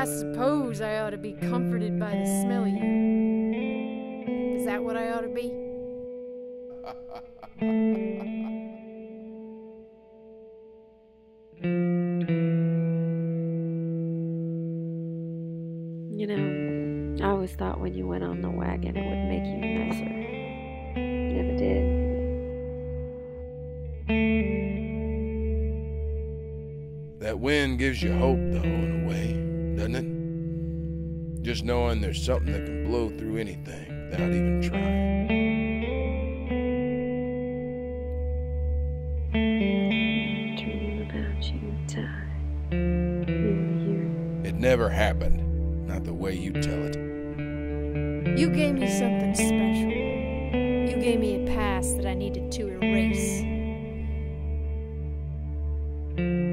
I suppose I ought to be comforted by the smell of you. Is that what I ought to be? You know, I always thought when you went on the wagon it would make you nicer. Never did. That wind gives you hope, though, in a way, doesn't it? Just knowing there's something that can blow through anything without even trying. Dream about you, Ty. You were here. It never happened, not the way you tell it. You gave me something special. You gave me a past that I needed to erase.